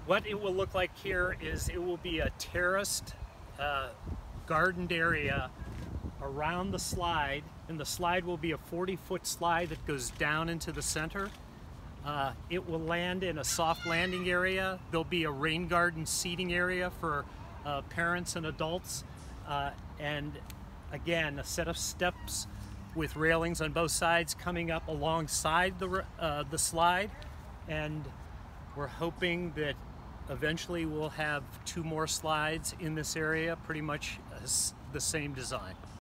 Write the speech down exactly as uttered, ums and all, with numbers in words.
What it will look like here is it will be a terraced, uh, gardened area around the slide, and the slide will be a forty foot slide that goes down into the center. Uh, it will land in a soft landing area. There'll be a rain garden seating area for uh, parents and adults, uh, and again a set of steps with railings on both sides coming up alongside the, uh, the slide, and we're hoping that eventually we'll have two more slides in this area, pretty much the same design.